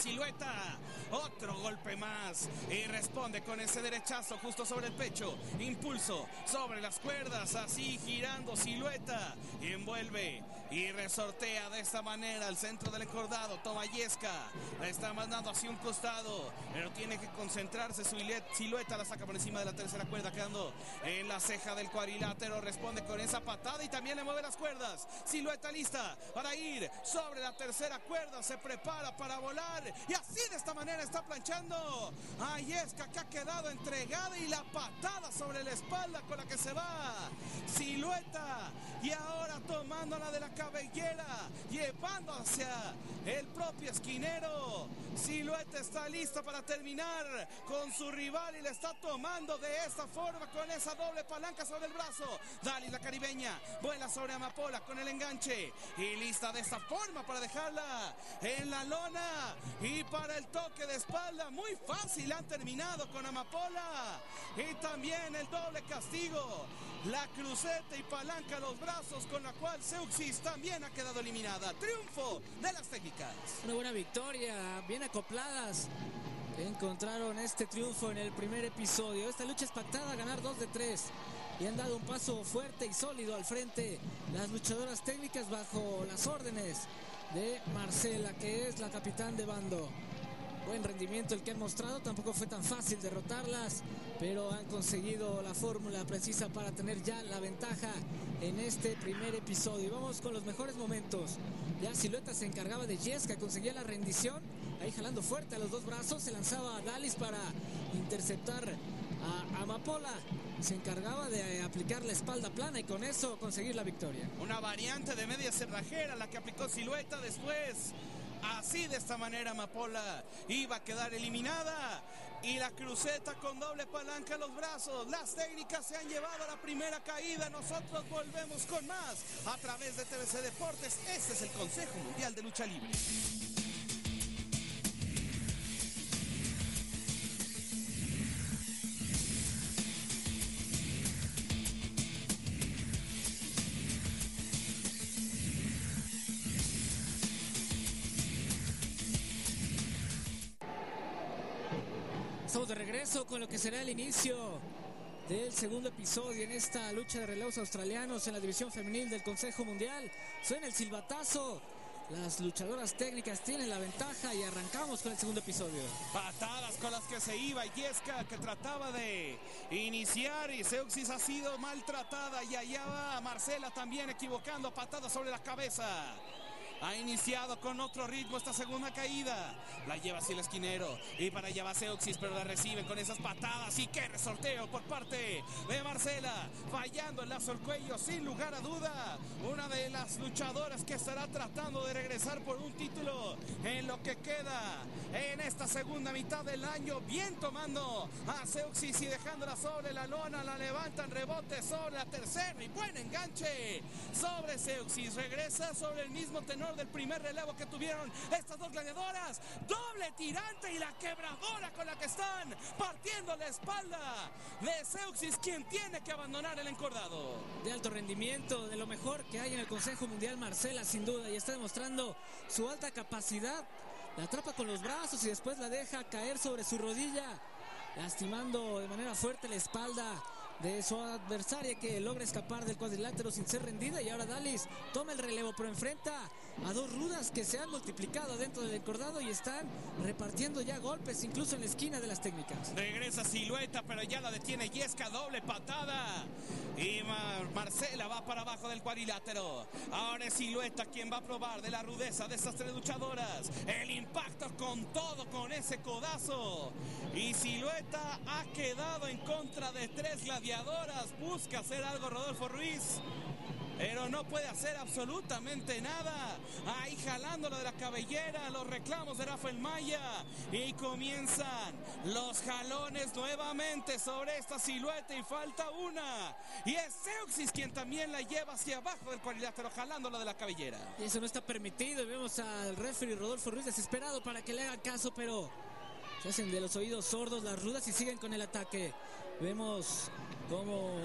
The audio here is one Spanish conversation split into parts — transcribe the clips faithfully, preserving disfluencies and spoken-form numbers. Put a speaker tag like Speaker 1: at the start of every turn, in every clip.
Speaker 1: Silueta. Otro golpe más. Y responde con ese derechazo justo sobre el pecho. Impulso sobre las cuerdas. Así girando Silueta. Y envuelve y resortea de esta manera al centro del encordado. Toma Yesca. La está mandando hacia un costado. Pero tiene que concentrarse. Silueta la saca por encima de la tercera cuerda. Quedando en la ceja del cuadrilátero. Responde con esa patada y también le mueve las cuerdas. Silueta lista para ir sobre la tercera cuerda. Se prepara para volar. Y así de esta manera está planchando a Yesca, que ha quedado entregada. Y la patada sobre la espalda con la que se va Silueta. Y ahora tomándola de la cabellera. Llevando hacia el propio esquinero. Silueta está lista para terminar con su rival. Y le está tomando de esta forma con esa doble palanca sobre el brazo. Dalis, la caribeña, vuela sobre Amapola con el enganche. Y lista de esta forma para dejarla en la lona. Y para el toque de espalda, muy fácil han terminado con Amapola. Y también el doble castigo. La cruceta y palanca a los brazos, con la cual Zeuxis también ha quedado eliminada. Triunfo de las técnicas.
Speaker 2: Una buena victoria, bien acopladas. Encontraron este triunfo en el primer episodio. Esta lucha es pactada, ganar dos de tres. Y han dado un paso fuerte y sólido al frente las luchadoras técnicas bajo las órdenes de Marcela, que es la capitán de bando. Buen rendimiento el que han mostrado, tampoco fue tan fácil derrotarlas, pero han conseguido la fórmula precisa para tener ya la ventaja en este primer episodio. Y vamos con los mejores momentos. Ya Silueta se encargaba de Yesca, conseguía la rendición, ahí jalando fuerte a los dos brazos, se lanzaba a Dalis para interceptar a Amapola. Se encargaba de aplicar la espalda plana y con eso conseguir la victoria.
Speaker 1: Una variante de media cerrajera la que aplicó Silueta después. Así de esta manera Amapola iba a quedar eliminada. Y la cruceta con doble palanca a los brazos. Las técnicas se han llevado a la primera caída. Nosotros volvemos con más a través de T V C Deportes. Este es el Consejo Mundial de Lucha Libre.
Speaker 2: Estamos de regreso con lo que será el inicio del segundo episodio en esta lucha de relevos australianos en la división femenil del Consejo Mundial. Suena el silbatazo. Las luchadoras técnicas tienen la ventaja y arrancamos con el segundo episodio.
Speaker 1: Patadas con las que se iba Yesca, que trataba de iniciar, y Zeuxis ha sido maltratada. Y allá va Marcela también equivocando, patadas sobre la cabeza. Ha iniciado con otro ritmo esta segunda caída. La lleva hacia el esquinero. Y para allá va Zeuxis, pero la reciben con esas patadas. Y qué resorteo por parte de Marcela. Fallando el lazo al cuello, sin lugar a duda. Una de las luchadoras que estará tratando de regresar por un título en lo que queda en esta segunda mitad del año. Bien tomando a Zeuxis y dejándola sobre la lona. La levantan, rebote sobre la tercera. Y buen enganche sobre Zeuxis. Regresa sobre el mismo tenor del primer relevo que tuvieron estas dos gladiadoras. Doble tirante y la quebradora con la que están partiendo la espalda de Zeuxis, quien tiene que abandonar el encordado.
Speaker 2: De alto rendimiento, de lo mejor que hay en el Consejo Mundial, Marcela, sin duda, y está demostrando su alta capacidad. La atrapa con los brazos y después la deja caer sobre su rodilla, lastimando de manera fuerte la espalda de su adversaria, que logra escapar del cuadrilátero sin ser rendida. Y ahora Dalis toma el relevo, pero enfrenta a dos rudas que se han multiplicado dentro del encordado y están repartiendo ya golpes incluso en la esquina de las técnicas.
Speaker 1: Regresa Silueta, pero ya la detiene Yesca, doble patada. Y Mar Marcela va para abajo del cuadrilátero. Ahora es Silueta quien va a probar de la rudeza de estas tres luchadoras. El impacto con todo, con ese codazo. Y Silueta ha quedado en contra de tres gladiadores. Busca hacer algo Rodolfo Ruiz, pero no puede hacer absolutamente nada. Ahí jalándolo de la cabellera, los reclamos de Rafael Maya. Y comienzan los jalones nuevamente sobre esta Silueta. Y falta una. Y es Zeuxis quien también la lleva hacia abajo del cuadrilátero, jalándola de la cabellera.
Speaker 2: Y eso no está permitido. Y vemos al referee Rodolfo Ruiz desesperado para que le hagan caso, pero se hacen de los oídos sordos las rudas y siguen con el ataque. Vemos cómo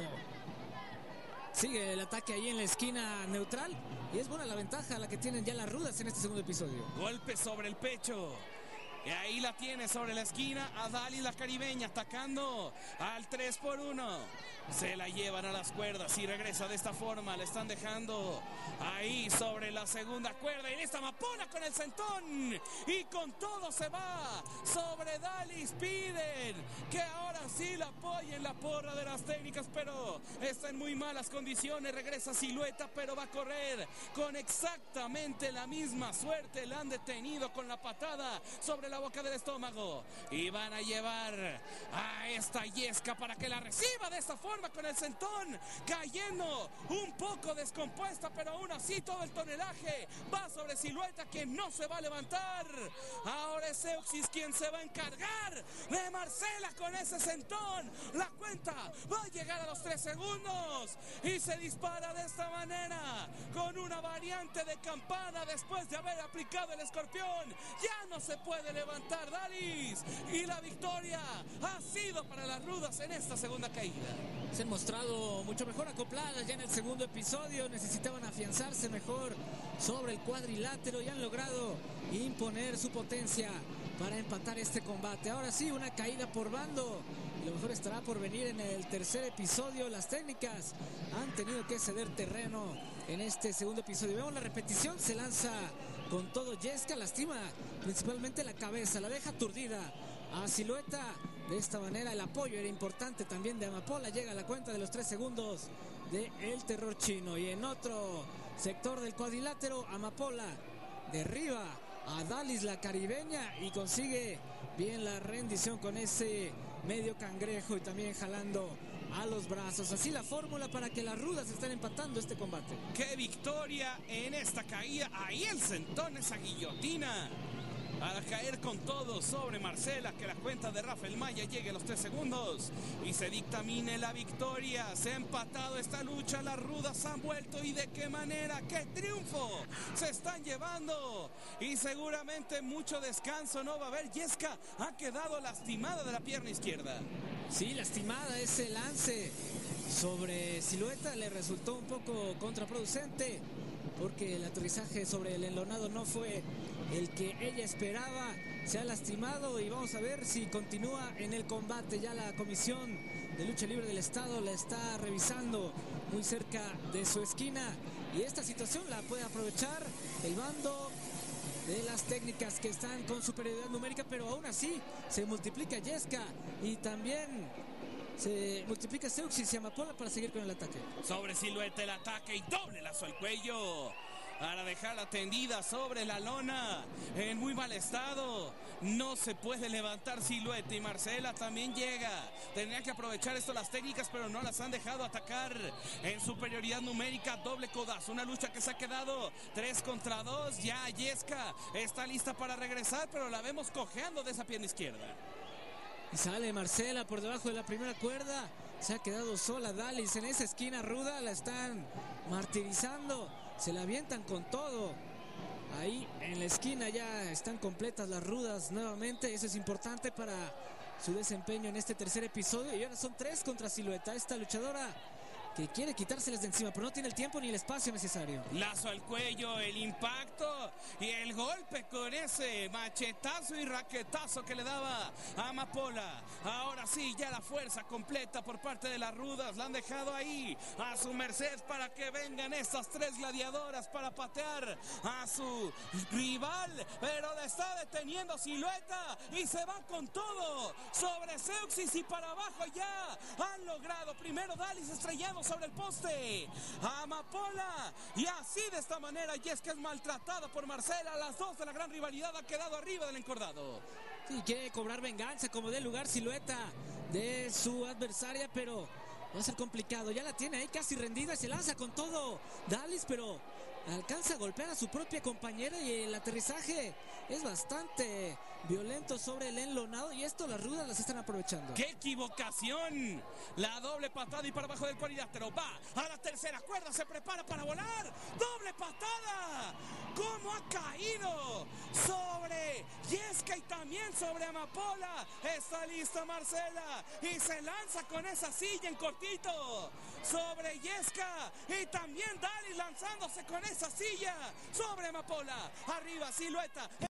Speaker 2: sigue el ataque ahí en la esquina neutral. Y es buena la ventaja la que tienen ya las rudas en este segundo episodio.
Speaker 1: Golpe sobre el pecho Y ahí la tiene sobre la esquina a Dalis la caribeña atacando al tres por uno. Se la llevan a las cuerdas y regresa de esta forma. Le están dejando ahí sobre la segunda cuerda. Y en esta Amapola con el centón. Y con todo se va sobre Dalis. Piden que ahora sí la apoyen la porra de las técnicas. Pero está en muy malas condiciones. Regresa Silueta, pero va a correr con exactamente la misma suerte. La han detenido con la patada sobre la boca del estómago. Y van a llevar a esta Yesca para que la reciba de esta forma. Con el centón cayendo un poco descompuesta, pero aún así todo el tonelaje va sobre Silueta, que no se va a levantar. Ahora es Euxis quien se va a encargar de Marcela con ese centón. La cuenta va a llegar a los tres segundos y se dispara de esta manera con una variante de campana después de haber aplicado el escorpión. Ya no se puede levantar Dalis y la victoria ha sido para las rudas en esta segunda caída.
Speaker 2: Se han mostrado mucho mejor acopladas ya en el segundo episodio. Necesitaban afianzarse mejor sobre el cuadrilátero y han logrado imponer su potencia para empatar este combate. Ahora sí, una caída por bando. Lo mejor estará por venir en el tercer episodio. Las técnicas han tenido que ceder terreno en este segundo episodio. Vemos la repetición. Se lanza con todo Yesca. Lastima principalmente la cabeza. La deja aturdida a Silueta. De esta manera el apoyo era importante también de Amapola. Llega a la cuenta de los tres segundos de El Terror Chino. Y en otro sector del cuadrilátero, Amapola derriba a Dalis la caribeña y consigue bien la rendición con ese medio cangrejo y también jalando a los brazos. Así la fórmula para que las rudas estén empatando este combate.
Speaker 1: ¡Qué victoria en esta caída! Ahí el centón, esa guillotina. A caer con todo sobre Marcela, que la cuenta de Rafael Maya llegue a los tres segundos y se dictamine la victoria. Se ha empatado esta lucha, las rudas han vuelto y de qué manera, qué triunfo se están llevando y seguramente mucho descanso no va a haber. Yesca ha quedado lastimada de la pierna izquierda.
Speaker 2: Sí, lastimada. Ese lance sobre Silueta le resultó un poco contraproducente porque el aterrizaje sobre el enlonado no fue el que ella esperaba. Se ha lastimado y vamos a ver si continúa en el combate. Ya la Comisión de Lucha Libre del Estado la está revisando muy cerca de su esquina y esta situación la puede aprovechar el bando de las técnicas, que están con superioridad numérica, pero aún así se multiplica Yesca y también se multiplica Euxis y Amapola para seguir con el ataque.
Speaker 1: Sobre Silueta el ataque y doble lazo al cuello para dejarla tendida sobre la lona en muy mal estado. No se puede levantar Silueta y Marcela también llega. Tendrían que aprovechar esto las técnicas, pero no las han dejado atacar en superioridad numérica. Doble codazo, una lucha que se ha quedado tres contra dos. Ya Yesca está lista para regresar, pero la vemos cojeando de esa pierna izquierda.
Speaker 2: Y sale Marcela por debajo de la primera cuerda. Se ha quedado sola Dalis en esa esquina ruda. La están martirizando. Se la avientan con todo. Ahí en la esquina ya están completas las rudas nuevamente. Eso es importante para su desempeño en este tercer episodio. Y ahora son tres contra Silueta. Esta luchadora que quiere quitárselas de encima, pero no tiene el tiempo ni el espacio necesario.
Speaker 1: Lazo al cuello, el impacto y el golpe con ese machetazo y raquetazo que le daba a Amapola. Ahora sí, ya la fuerza completa por parte de las rudas. La han dejado ahí a su merced para que vengan estas tres gladiadoras para patear a su rival, pero la está deteniendo Silueta y se va con todo sobre Euxis y para abajo. Ya han logrado primero Dalis estrellando sobre el poste a Amapola y así de esta manera Yesca es maltratada por Marcela. Las dos de la gran rivalidad han quedado arriba del encordado.
Speaker 2: Sí, quiere cobrar venganza como dé lugar Silueta de su adversaria, pero va a ser complicado. Ya la tiene ahí casi rendida, se lanza con todo Dalis, pero alcanza a golpear a su propia compañera y el aterrizaje es bastante violento sobre el enlonado y esto las rudas las están aprovechando.
Speaker 1: ¡Qué equivocación! La doble patada y para abajo del cuadrilátero. Va a la tercera cuerda, se prepara para volar. ¡Doble patada! ¿Cómo ha caído sobre Yesca y también sobre Amapola? Está lista Marcela y se lanza con esa silla en cortito sobre Yesca y también Dalis lanzándose con esa silla sobre Amapola. Arriba Silueta.